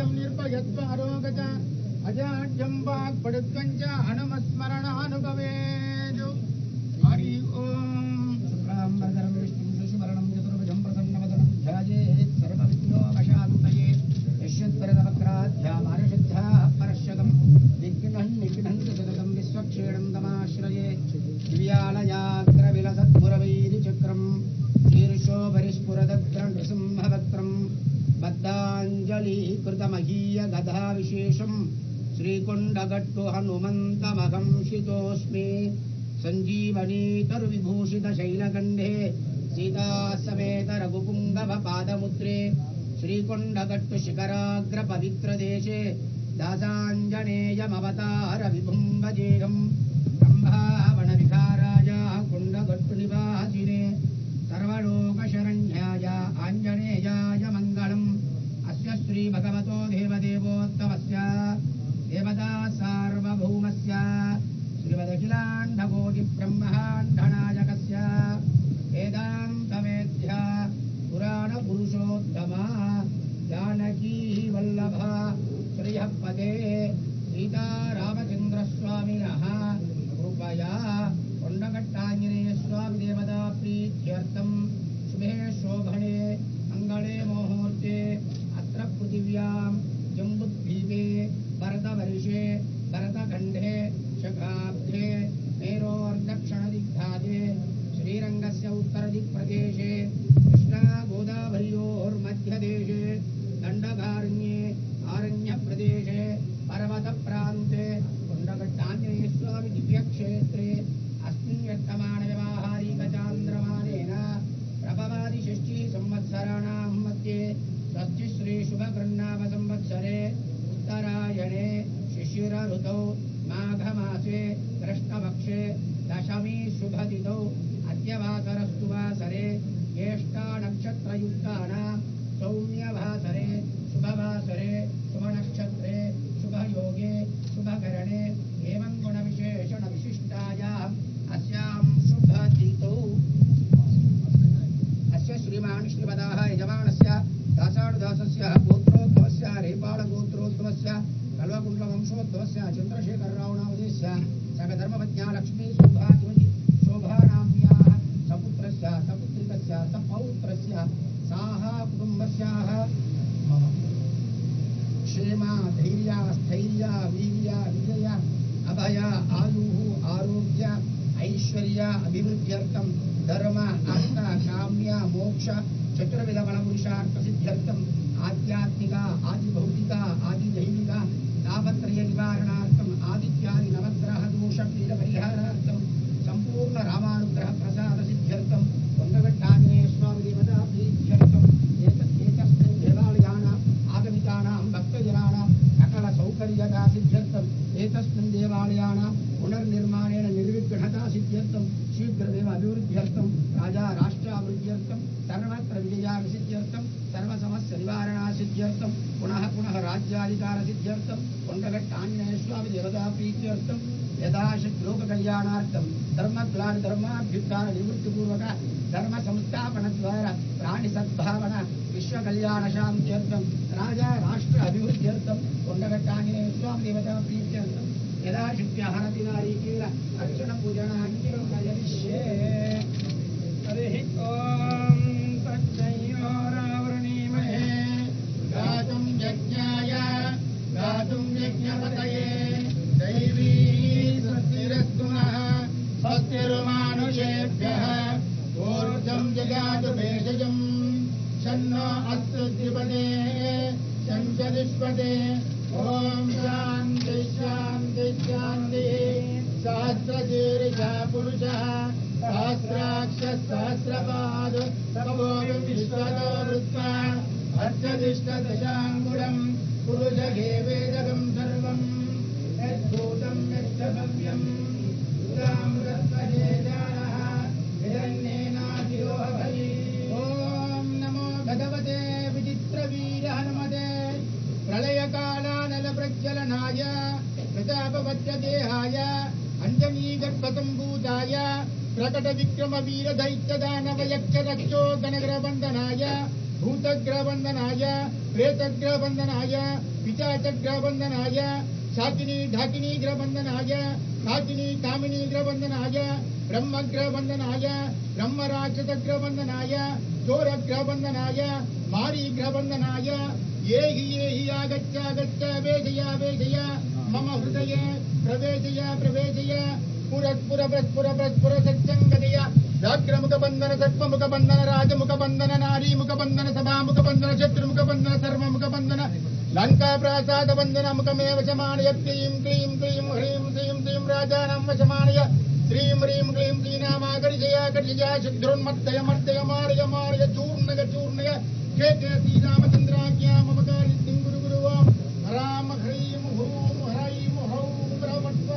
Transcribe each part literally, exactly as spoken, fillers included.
निर्भयत्वं निर्भयत्वारोगच अजाड्यं वाक्पटुत्वं च हनुमस्मरणानुभवेषु हरि ओम् शुक्लाम्बरधरं विष्णुं शशिवर्णं चतुर्भुजं प्रसन्नवदनं ध्यायेत् सर्वविघ्नोपशान्तये यस्यद्वरदवक्त्राध्यामानसिद्धाः परश्यतं विघ्नं निघ्नन्ति सततं विश्वक्षेणं तमाश्रये दिव्यालयाग्रविलसत्मुरवैरिचक्रं शीर्षोपरिस्फुरदग्रं नृसिंहवक्त्रं बद्धाञ्जलीकृतमहीयगधाविशेषं श्रीकुण्डगट्टु हनुमन्तमहं शितोऽस्मि सञ्जीवनीतरुविभूषितशैलकण्ठे सीतासमेत रघुपुङ्गवपादमुद्रे श्रीकुण्डगट्टु शिखराग्रपवित्रदेशे दासाञ्जनेयमवतार विभुं भजेऽहं ब्रह्मावणविहाराय कुण्डगट्टुनिवासिने सर्वलोकशरण्याय आञ्जनेयाय मङ्गलम् अस्य श्रीभगवतो देवदेवोत्तमस्य देवता सार्वभौमस्य श्रीमदखिलाण्डकोटिब्रह्माण्डनायकस्य वेदान्तवेद्य पुराणपुरुषोत्तमा जानकी वल्लभ श्रियःपदे सीतारामचन्द्रस्वामिनः कृपया कोण्डगट्टाञ्जनेयस्वामी देवता प्रीत्यर्थं शुभे शोभने मङ्गले मुहूर्ते अत्र पृथिव्यां जम्बुद्वीपे भरतवर्षे भरतखण्डे शकाब्दे मेरोर्दक्षिणदिग्भागे श्रीरङ्गस्य उत्तरदिक्प्रदेशे कृष्णागोदावर्योर्मध्यदेशे दण्डकारण्ये आरण्यप्रदेशे पर्वतप्रान्ते कोण्डगट्टाञ्जनेयस्वामी दिव्यक्षेत्रे अस्मिन् वर्तमानव्यवहारिकचान्द्रमानेन प्रभवादिषष्ठी संवत्सराणां मध्ये षष्ठी श्रीशुभकृन्नामसंवत्सरे उत्तरायणे शिशिरऋतौ माघमासे कृष्णपक्षे दशमी शुभतिथौ अद्यवासरस्तु वासरे ज्येष्ठानक्षत्रयुक्तानां सौम्यवासरे शुभवासरे शुभनक्षत्रे शुभयोगे शुभकरणे एवं गुणविशेषणविशिष्टायाम् अस्यां शुभतिथौ अस्य श्रीमान् श्रीपदाः यजमानस्य दासानुदासस्य गोत्रोद्भवस्य रेपालगोत्रोद्भवस्य कल्वकुण्डवंशोद्भवस्य चन्द्रशेखररावनामधेयस्य सकधर्मपत्न्या लक्ष्मी शोभात्मजी शोभानाम्याः सपुत्रस्य सपुत्रिकस्य सपौत्रस्य साः कुटुम्बस्याः क्षेम धैर्य स्थैर्य वीर्य विजय अभय आयुः आरोग्य ऐश्वर्य अभिवृद्ध्यर्थं धर्म अर्थ काम्य मोक्ष चतुर्विध फलपुरुषार्थ सिद्ध्यर्थं आध्यात्मिक आदिभौतिक आदिदैविक तापत्रय निवारणार्थं आदित्यादि नवग्रह दोष पीड परिहारार्थं संपूर्ण रामानुग्रह प्रसाद सिद्ध्यर्थं कोण्डगट्टाञ्जनेयस्वामी देवता प्रीत्यर्थं एतस्मिन् देवालयानाम् आगमितानां भक्तजनानां सकल सौकर्यता सिद्ध्यर्थम् एतस्मिन् देवालयानां पुनर्निर्माणेन निर्विघ्नता सिद्ध्यर्थं शीघ्रमेव अभिवृद्ध्यर्थं राजा राष्ट्राभिवृद्ध्यर्थं सर्वत्र विजयाभिसिद्ध्यर्थं सर्वसमस्य निवारणासिद्ध्यर्थं पुनः पुनः राज्याधिकारसिद्ध्यर्थं कोण्डगट्टाञ्जनेयस्वामी देवता प्रीत्यर्थं यथाशक्तिलोककल्याणार्थं धर्मग्लानि धर्माभ्युत्थान निवृत्तिपूर्वक धर्म संस्थापनद्वारा प्राणिसद्भावना विश्वकल्याणशान्त्यर्थं राजा राष्ट्र अभिवृद्ध्यर्थं कोण्डगट्टाञ्जनेयस्वामी देवता प्रीत्यर्थं यथाशक्त्या हरति नारीकेण अर्चनपूजनान्यं करिष्ये। हरिः ओम् तच्चयोरावृणीमहे गातुं यज्ञाय गातुं यज्ञपतये दैवी स्वस्तिरस्तु नः स्वस्तिर्मानुषेभ्यः ऊर्ध्वं जगातु भेषजम् शन्नो अस्तु द्विपदे शञ्चदुष्पदे ॐ शान्ति शान्ति शान्तिः सहस्रशीर्षः पुरुषः सहस्राक्षः सहस्रपाद समोऽपि विश्वतो वृत्वा अर्धदिष्टदशाङ्गुलं पुरुषगे वेदकं सर्वं यद्भूतं यश्च भव्यं सुरामृतपदे जानः हिरण्येनाधिरोहरि। ॐ नमो भगवते विचित्रवीर हनुमते प्रलयकालानलप्रज्वलनाय प्रतापवज्रदेहाय अञ्जनीगर्भसम्भूताय प्रकटविक्रमवीरदैत्यदानवयक्षरक्षो गणग्रबन्धनाय भूतग्रहबंधनाय प्रेतग्रहबंधनाय पिशाचग्रहबंधनाय शाकिनी ढाकिनी ग्रहबंधनाय काकिनी कामिनी ग्रहबंधनाय ब्रह्मग्रहबंधनाय ब्रह्मराक्षसग्रहबंधनाय चोरग्रहबंधनाय मारी ग्रहबंधनाय ये हि ये हि आगच्छ आगच्छ वेदय वेदय मम हृदये प्रवेशय प्रवेशय पुरस्पुर प्रस्पुर प्रस्पुर सच्चंगदय व्याघ्रमुख बंधन सर्पमुख बंधन राजमुख बंधन नारी मुख बंधन सभामुख बंधन शत्रुमुख बंधन सर्वमुख बंधन लंका प्रासाद बंधन मुखमेव शमानय क्लीं क्लीं क्लीं ह्रीं श्रीं श्रीं राजानं वशमानय श्रीं ह्रीं क्लीं क्लीनामाकर्षयाकर्षया शुद्धोन्मत्तय मर्दय मारय मारय चूर्णय चूर्णय जय जय श्रीरामचंद्राज्ञा मम कार्यं गुरु गुरु ओं राम ह्रीं हूं ह्रैं ह्रौं ब्रह्मत्व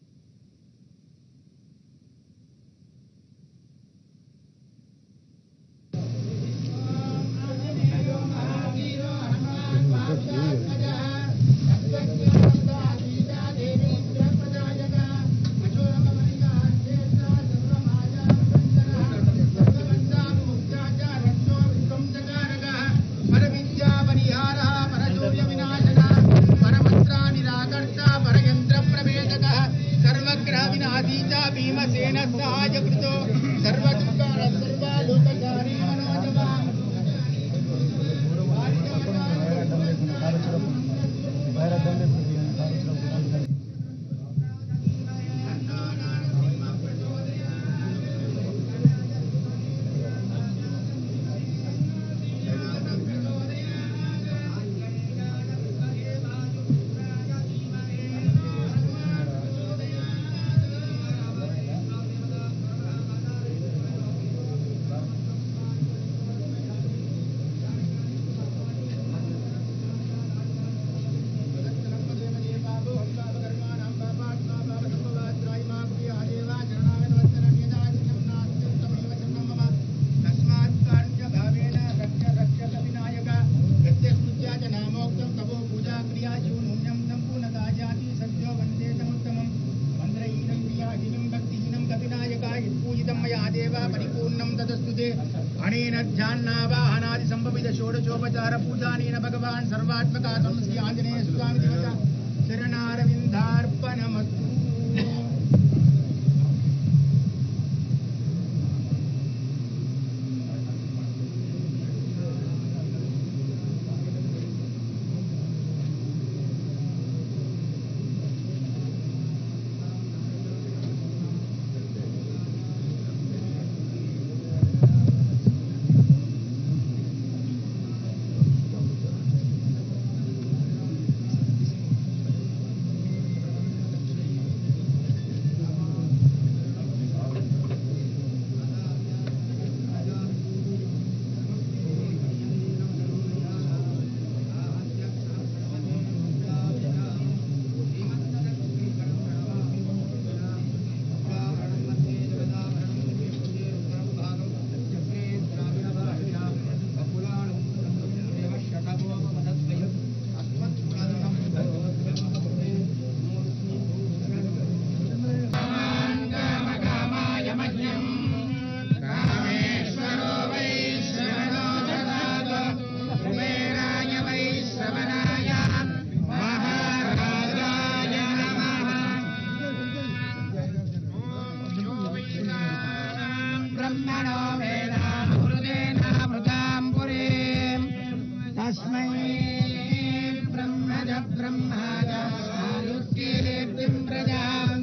अनेन ध्यानावाहनादि संभवित षोडशोपचार पूजानेन भगवान् सर्वात्मका श्री आंजनेय स्वामी देवता शरणारविन्दार्पणमस्तु। ब्रह्मज ब्रह्मज आयुष्कीर्तिं प्रजा